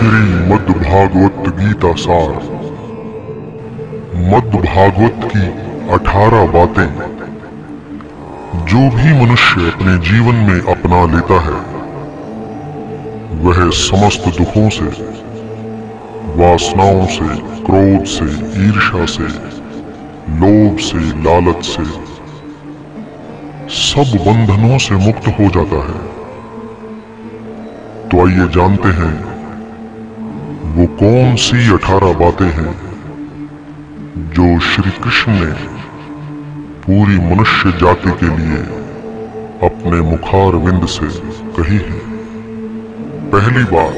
श्री मद्भागवत गीता सार। मद्भागवत की 18 बातें जो भी मनुष्य अपने जीवन में अपना लेता है वह समस्त दुखों से, वासनाओं से, क्रोध से, ईर्ष्या से, लोभ से, लालच से, सब बंधनों से मुक्त हो जाता है। तो आइए जानते हैं वो कौन सी 18 बातें हैं जो श्री कृष्ण ने पूरी मनुष्य जाति के लिए अपने मुखार विंद से कही है। पहली बात,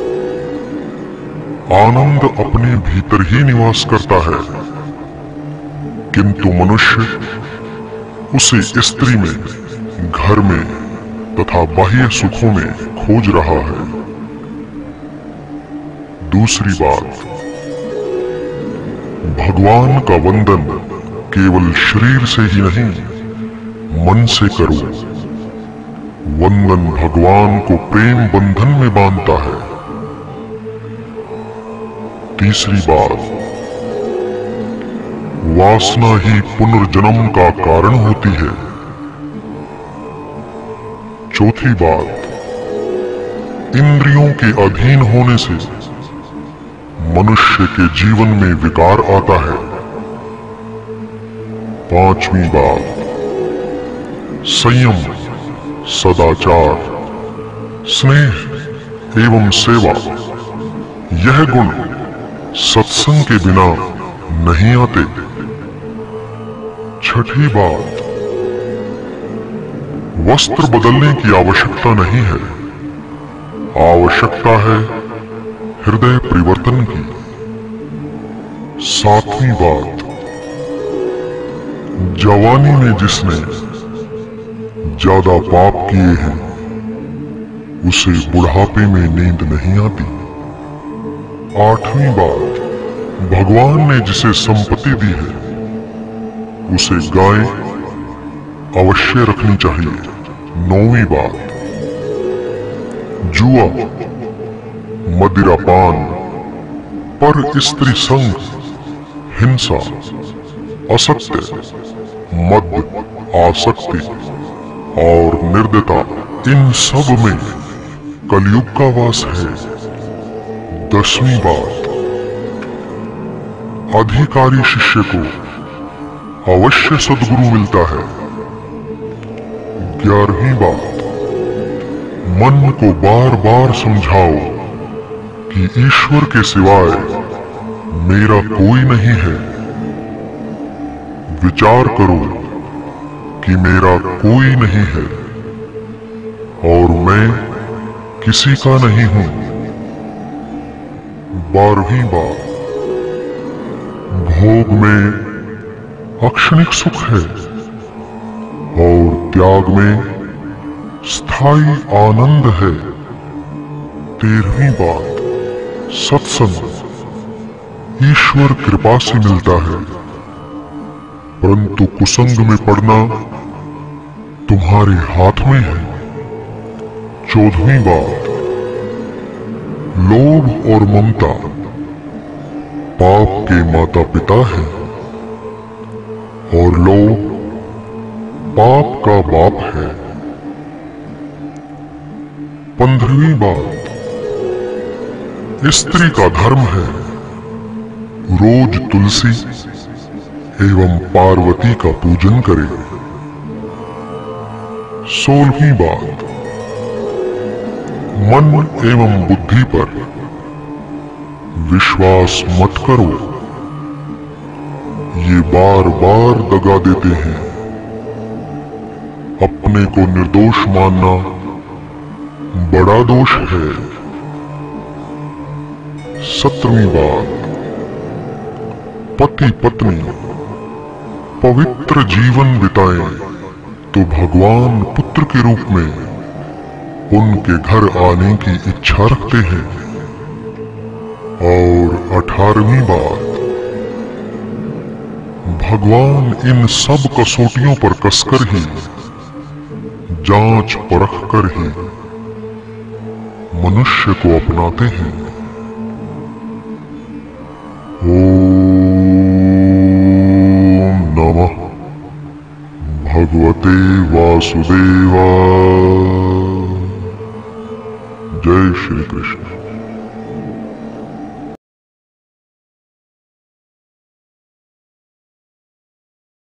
आनंद अपने भीतर ही निवास करता है, किंतु मनुष्य उसे स्त्री में, घर में तथा बाह्य सुखों में खोज रहा है। दूसरी बात, भगवान का वंदन केवल शरीर से ही नहीं मन से करो। वंदन भगवान को प्रेम बंधन में बांधता है। तीसरी बात, वासना ही पुनर्जन्म का कारण होती है। चौथी बात, इंद्रियों के अधीन होने से मनुष्य के जीवन में विकार आता है। पांचवी बात, संयम, सदाचार, स्नेह एवं सेवा, यह गुण सत्संग के बिना नहीं आते। छठी बात, वस्त्र बदलने की आवश्यकता नहीं है, आवश्यकता है हृदय परिवर्तन की। सातवीं बात, जवानी में जिसने ज्यादा पाप किए हैं उसे बुढ़ापे में नींद नहीं आती। आठवीं बात, भगवान ने जिसे संपत्ति दी है उसे गाय अवश्य रखनी चाहिए। नौवीं बात, जुआ, मदिरापान, पर स्त्री संग, हिंसा, असत्य, मद, आसक्ति और निर्दयता, इन सब में कलयुग का वास है। 10वीं बात, अधिकारी शिष्य को अवश्य सद्गुरु मिलता है। 11वीं बात, मन को बार बार समझाओ कि ईश्वर के सिवाय मेरा कोई नहीं है। विचार करो कि मेरा कोई नहीं है और मैं किसी का नहीं हूं। 12वीं बात, भोग में अक्षणिक सुख है और त्याग में स्थायी आनंद है। 13वीं बात, सत्संग ईश्वर कृपा से मिलता है, परंतु कुसंग में पड़ना तुम्हारे हाथ में है। 14वीं बात, लोभ और ममता पाप के माता पिता है और लोभ पाप का बाप है। 15वीं बात, स्त्री का धर्म है रोज तुलसी एवं पार्वती का पूजन करे। 16वीं बात, मन एवं बुद्धि पर विश्वास मत करो, ये बार बार दगा देते हैं। अपने को निर्दोष मानना बड़ा दोष है। 17वीं बात, पति पत्नी पवित्र जीवन बिताएं तो भगवान पुत्र के रूप में उनके घर आने की इच्छा रखते हैं। और 18वीं बात, भगवान इन सब कसौटियों पर कसकर ही, जांच परख कर ही मनुष्य को अपनाते हैं। भगवते वासुदेवा। जय श्री कृष्ण।